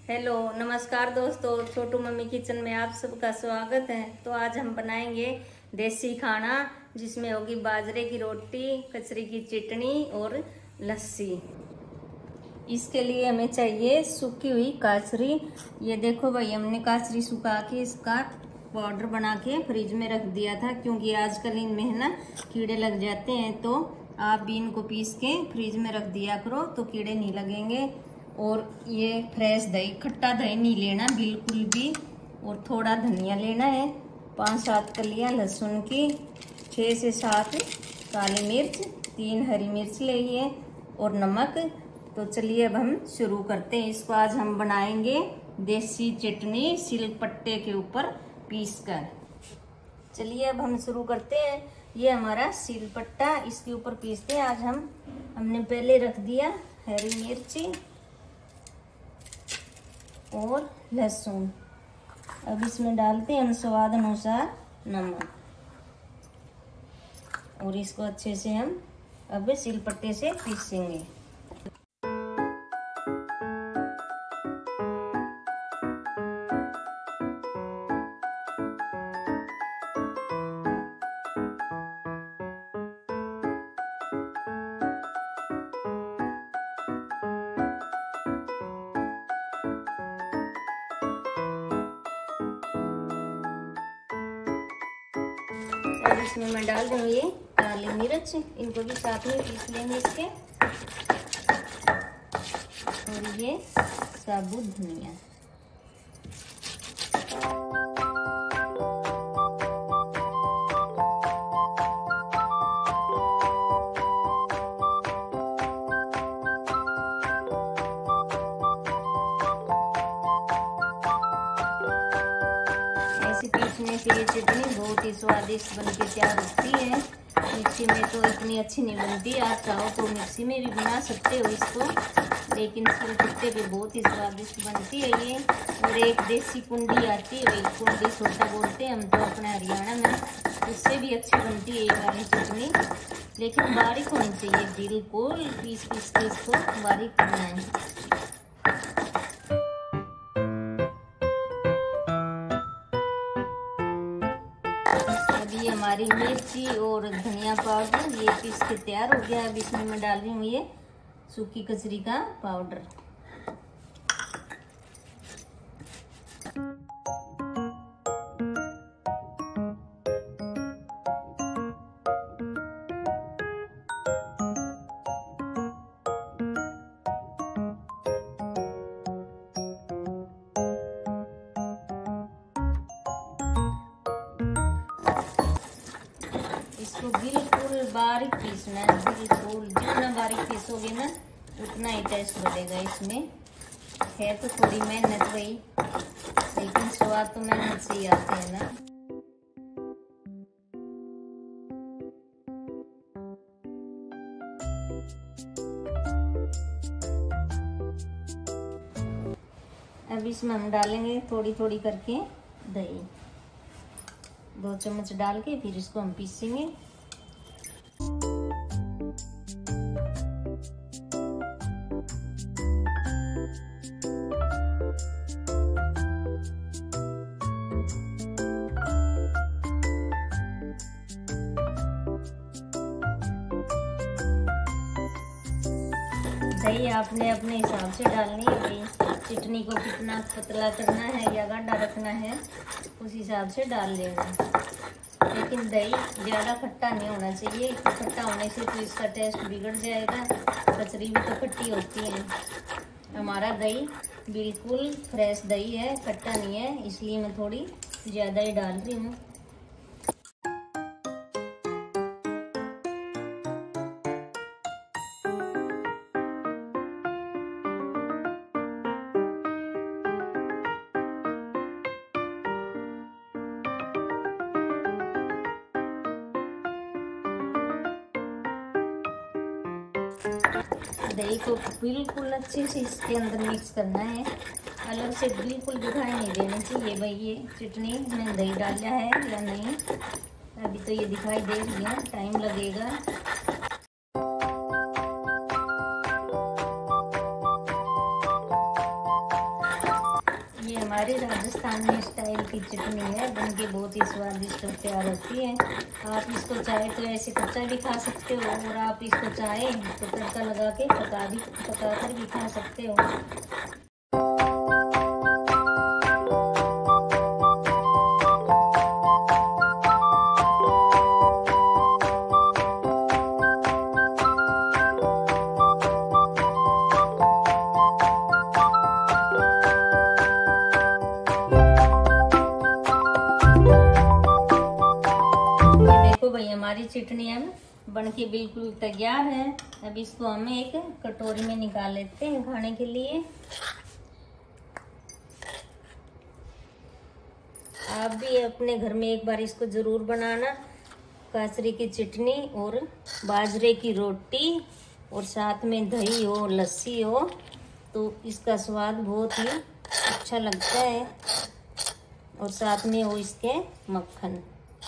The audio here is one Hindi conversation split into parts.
हेलो नमस्कार दोस्तों, छोटू मम्मी किचन में आप सबका स्वागत है। तो आज हम बनाएंगे देसी खाना जिसमें होगी बाजरे की रोटी, कचरी की चटनी और लस्सी। इसके लिए हमें चाहिए सूखी हुई काचरी। ये देखो भाई, हमने काचरी सुखा के इसका पाउडर बना के फ्रिज में रख दिया था, क्योंकि आजकल इनमें है ना कीड़े लग जाते हैं। तो आप भी इनको पीस के फ्रिज में रख दिया करो तो कीड़े नहीं लगेंगे। और ये फ्रेश दही, खट्टा दही नहीं लेना बिल्कुल भी। और थोड़ा धनिया लेना है, 5-7 कलियां लहसुन की, 6 से 7 काली मिर्च, 3 हरी मिर्च लिए और नमक। तो चलिए अब हम शुरू करते हैं। इसको आज हम बनाएंगे देसी चटनी सिलपट्टे के ऊपर पीस कर। चलिए अब हम शुरू करते हैं। ये हमारा सिलपट्टा, इसके ऊपर पीसते हैं। आज हमने पहले रख दिया हरी मिर्ची और लहसुन। अब इसमें डालते हैं हम स्वाद अनुसार नमक और इसको अच्छे से हम अब सिलपट्टे से पीसेंगे। और इसमें मैं डाल दूँ ये काली मिर्च, इनको भी साथ में पीस लेंगे इसके। और ये साबुत धनिया। ऐसे पीसने से ये चटनी बहुत ही स्वादिष्ट बन के तैयार होती है। मिक्सी में तो इतनी अच्छी नहीं बनती। आप चाहो तो मिक्सी में भी बना सकते हो इसको, लेकिन सिलपट्टे पे बहुत ही स्वादिष्ट बनती है ये। और एक देसी कुंडी आती है, वही कुंडी छोटा बोलते हैं हम तो अपने हरियाणा में, उससे भी अच्छी बनती है ये वाली चटनी। लेकिन बारीक होनी चाहिए, बिल्कुल पीस के इसको बारीक करना है। अभी हमारी मिर्ची और धनिया पाउडर ये पीस के तैयार हो गया। अब इसमें मैं डाल रही हूँ ये सूखी कचरी का पाउडर। इसको बिल्कुल बारीक पीसना है, बिल्कुल जितना बारीक पीसोगे ना उतना ही टेस्ट बढ़ेगा इसमें। है तो थोड़ी मेहनत वही, लेकिन स्वाद तो मेहनत से ही आते हैं ना। अब इसमें हम डालेंगे थोड़ी थोड़ी करके दही, 2 चम्मच डाल के फिर इसको हम पीसेंगे। दही आपने अपने हिसाब से डालनी है भाई। चटनी को कितना पतला करना है या गाढ़ा रखना है उस हिसाब से डाल लेना। लेकिन दही ज़्यादा खट्टा नहीं होना चाहिए, खट्टा होने से तो इसका टेस्ट बिगड़ जाएगा। कचरी भी तो खट्टी होती है। हमारा दही बिल्कुल फ्रेश दही है, खट्टा नहीं है, इसलिए मैं थोड़ी ज़्यादा ही डाल रही हूँ। दही को बिल्कुल अच्छे से इसके अंदर मिक्स करना है, अलग से बिल्कुल दिखाई नहीं देनी चाहिए भाई ये चटनी में दही डाला है या नहीं। अभी तो ये दिखाई दे रही है, टाइम लगेगा। हमारी राजस्थान में स्टाइल की चटनी है, बनके बहुत ही स्वादिष्ट और तैयार होती है। आप इसको चाहे तो ऐसे कच्चा भी खा सकते हो, और आप इसको चाहे तो तड़का लगा के पका कर भी खा सकते हो। भाई हमारी चटनी अब बनके बिल्कुल तैयार है। अब इसको हम एक कटोरी में निकाल लेते हैं खाने के लिए। आप भी अपने घर में एक बार इसको जरूर बनाना। कचरी की चटनी और बाजरे की रोटी और साथ में दही हो, लस्सी हो, तो इसका स्वाद बहुत ही अच्छा लगता है। और साथ में हो इसके मक्खन।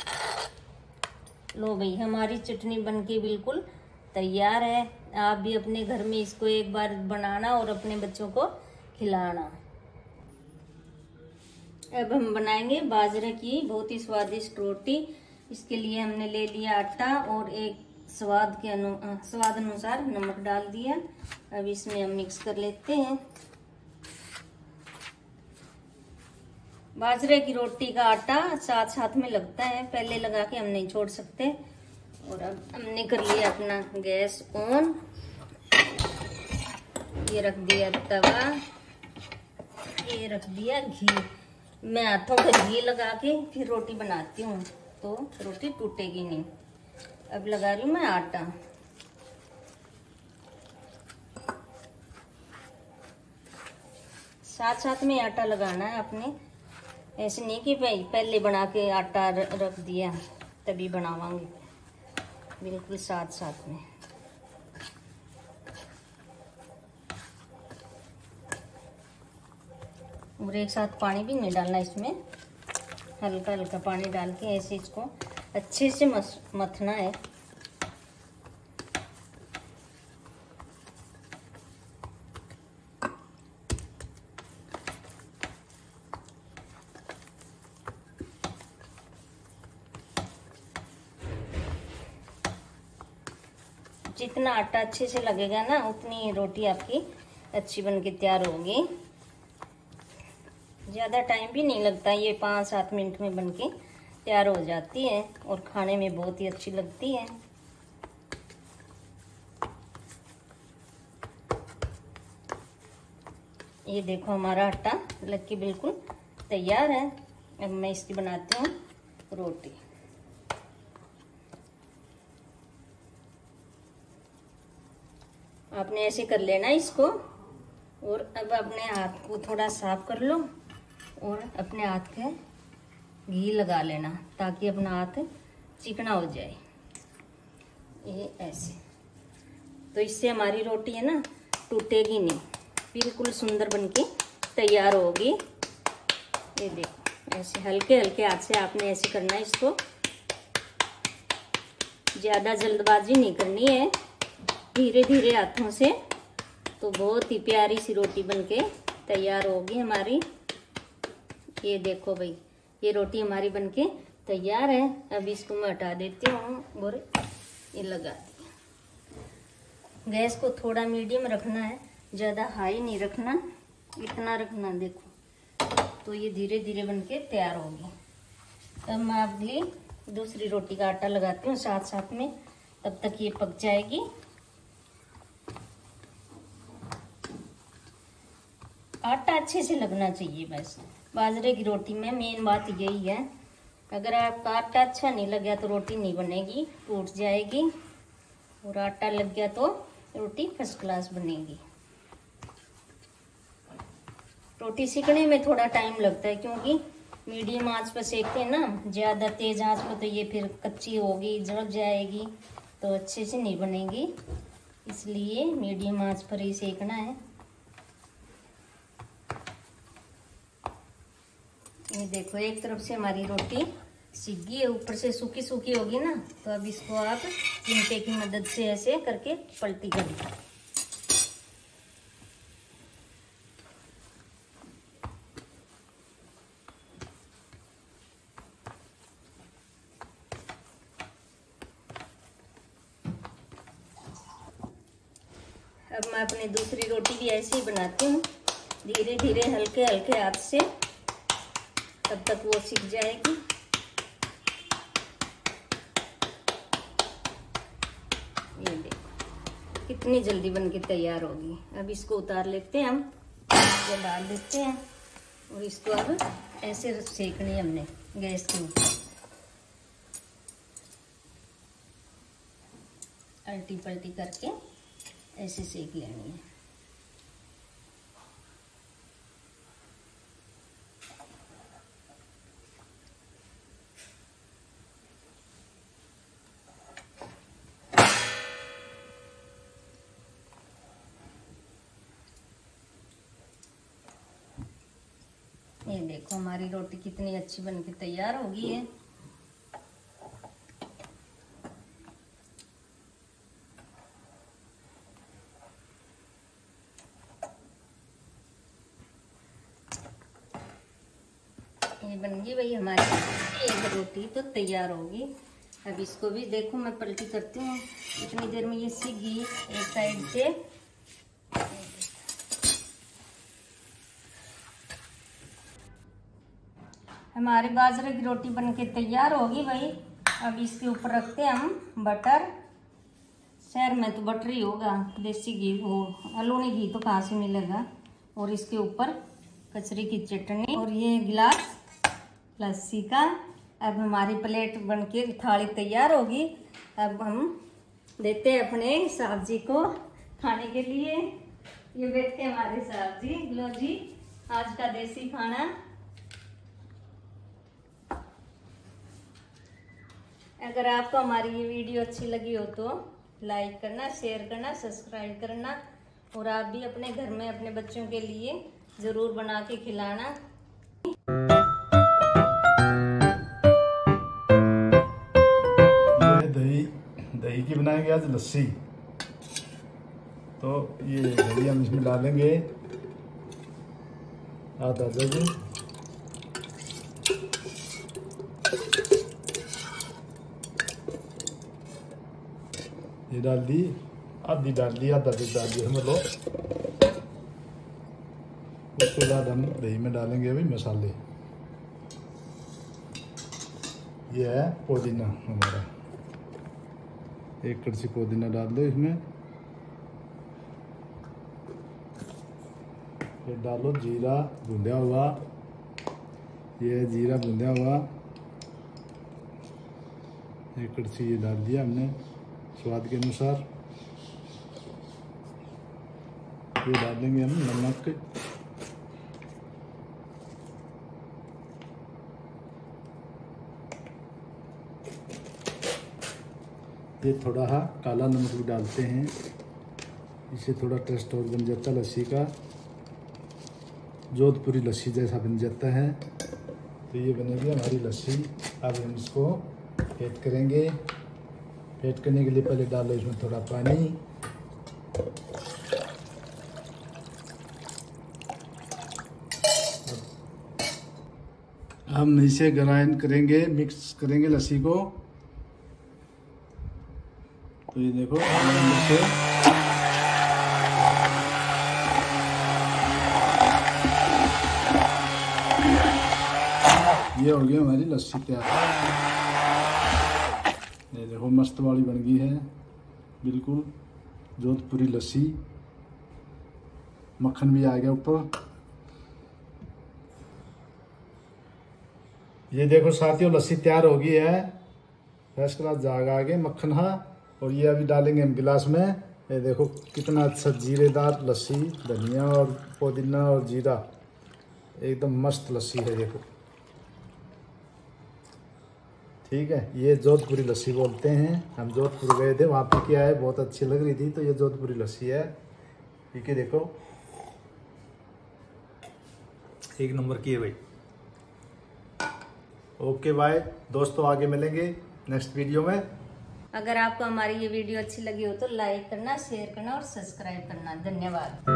लो भाई हमारी चटनी बनके बिल्कुल तैयार है। आप भी अपने घर में इसको एक बार बनाना और अपने बच्चों को खिलाना। अब हम बनाएंगे बाजरे की बहुत ही स्वादिष्ट रोटी। इसके लिए हमने ले लिया आटा और एक स्वाद अनुसार नमक डाल दिया। अब इसमें हम मिक्स कर लेते हैं। बाजरे की रोटी का आटा साथ साथ में लगता है, पहले लगा के हम नहीं छोड़ सकते। और अब हमने कर लिया अपना गैस ऑन। ये रख दिया तवा, ये रख दिया घी। मैं हाथों पर घी लगा के फिर रोटी बनाती हूँ, तो रोटी टूटेगी नहीं। अब लगा रही हूँ मैं आटा। साथ साथ में आटा लगाना है आपने, ऐसे नहीं कि भाई पहले बना के आटा रख दिया तभी बनावांगे, बिल्कुल साथ साथ में। और एक साथ पानी भी नहीं डालना इसमें, हल्का हल्का पानी डाल के ऐसे इसको अच्छे से मथना है। जितना आटा अच्छे से लगेगा ना, उतनी रोटी आपकी अच्छी बनके तैयार होगी। ज़्यादा टाइम भी नहीं लगता, ये 5-7 मिनट में बनके तैयार हो जाती है और खाने में बहुत ही अच्छी लगती है। ये देखो हमारा आटा लग के बिल्कुल तैयार है। अब मैं इसकी बनाती हूँ रोटी। आपने ऐसे कर लेना इसको। और अब अपने हाथ को थोड़ा साफ कर लो और अपने हाथ के घी लगा लेना, ताकि अपना हाथ चिकना हो जाए। ये ऐसे, तो इससे हमारी रोटी है ना टूटेगी नहीं, बिल्कुल सुंदर बनके तैयार होगी। ये देखो ऐसे हल्के हल्के हाथ से आपने ऐसे करना है इसको। ज़्यादा जल्दबाजी नहीं करनी है, धीरे धीरे हाथों से, तो बहुत ही प्यारी सी रोटी बनके तैयार होगी हमारी। ये देखो भाई, ये रोटी हमारी बनके तैयार है। अब इसको मैं हटा देती हूँ और ये लगा दी। गैस को थोड़ा मीडियम रखना है, ज़्यादा हाई नहीं रखना, इतना रखना। देखो तो ये धीरे धीरे बनके तैयार होगी। अब मैं अगली दूसरी रोटी का आटा लगाती हूँ साथ साथ में, तब तक ये पक जाएगी। आटा अच्छे से लगना चाहिए, बस बाजरे की रोटी में मेन बात यही है। अगर आपका आटा अच्छा नहीं लग गया तो रोटी नहीं बनेगी, टूट जाएगी। और आटा लग गया तो रोटी फर्स्ट क्लास बनेगी। रोटी सीखने में थोड़ा टाइम लगता है, क्योंकि मीडियम आंच पर सेकते हैं ना, ज़्यादा तेज आंच पर तो ये फिर कच्ची होगी, जल जाएगी, तो अच्छे से नहीं बनेगी। इसलिए मीडियम आंच पर ही सेकना है। ये देखो एक तरफ से हमारी रोटी सीख गई है, ऊपर से सूखी सूखी होगी ना, तो अब इसको आप चिमटे की मदद से ऐसे करके पलटी करिए। मैं अपनी दूसरी रोटी भी ऐसे ही बनाती हूँ, धीरे धीरे हल्के हल्के हाथ से, तब तक वो सीख जाएगी। ये देखो कितनी जल्दी बन के तैयार होगी। अब इसको उतार लेते हैं हम, इसको डाल देते हैं और इसको अब ऐसे सेकनी है हमने गैस के ऊपर, अल्टी पल्टी करके ऐसे सेक लेनी है। ये देखो हमारी रोटी कितनी अच्छी बन के तैयार हो गई है। ये बन गई भाई हमारी एक रोटी तो तैयार होगी। अब इसको भी देखो मैं पलटी करती हूँ, इतनी देर में ये सीख गई एक साइड से। हमारी बाजरे की रोटी बन के तैयार होगी भाई। अब इसके ऊपर रखते हैं हम बटर। शहर में तो बटर ही होगा, देसी घी, वो अलूनी घी तो कहाँ से मिलेगा। और इसके ऊपर कचरी की चटनी और ये गिलास लस्सी का। अब हमारी प्लेट बन के थाली तैयार होगी। अब हम देते हैं अपने साहब जी को खाने के लिए। ये बैठते हैं हमारे साहब जी। लो जी, आज का देसी खाना। अगर आपको हमारी ये वीडियो अच्छी लगी हो तो लाइक करना, शेयर करना, सब्सक्राइब करना और आप भी अपने घर में अपने बच्चों के लिए ज़रूर बना के खिलाना। ये दही की बनाएंगे आज लस्सी। तो ये दही हम इसमें डालेंगे आधा दर्जन। ये डाल दी, आधी डाल दी, आधा दूध डाल दिया समझ लो। उसके बाद हम दही में डालेंगे अभी मसाले। ये है पुदीना हमारा, एक कड़छी पुदीना डाल दो इसमें। फिर डालो जीरा भुंजा हुआ, ये जीरा भुंजा हुआ, एक कड़छी ये डाल दिया हमने स्वाद के अनुसार। ये डालेंगे हम नमक, ये थोड़ा सा काला नमक भी डालते हैं, इससे थोड़ा टेस्ट और बन जाता है लस्सी का, जोधपुरी लस्सी जैसा बन जाता है। तो ये बनेगी हमारी लस्सी। अब हम इसको ऐड करेंगे। ऐड करने के लिए पहले डालो इसमें थोड़ा पानी, हम इसे ग्राइंड करेंगे, मिक्स करेंगे लस्सी को। तो ये देखो ये हो गई हमारी लस्सी तैयार। ये देखो मस्त वाली बन गई है, बिल्कुल जोधपुरी लस्सी। मक्खन भी आ गया ऊपर। ये देखो साथियों लस्सी तैयार हो गई है, फर्स्ट क्लास जागा आगे मक्खन। हाँ, और ये अभी डालेंगे हम गिलास में। ये देखो कितना अच्छा जीरेदार लस्सी, धनिया और पुदीना और जीरा, एकदम मस्त लस्सी है। देखो ठीक है, ये जोधपुरी लस्सी बोलते हैं। हम जोधपुर गए थे, वहाँ पी के आए, बहुत अच्छी लग रही थी। तो ये जोधपुरी लस्सी है, पी के देखो, एक नंबर की है भाई। ओके बाय दोस्तों, आगे मिलेंगे नेक्स्ट वीडियो में। अगर आपको हमारी ये वीडियो अच्छी लगी हो तो लाइक करना, शेयर करना और सब्सक्राइब करना। धन्यवाद।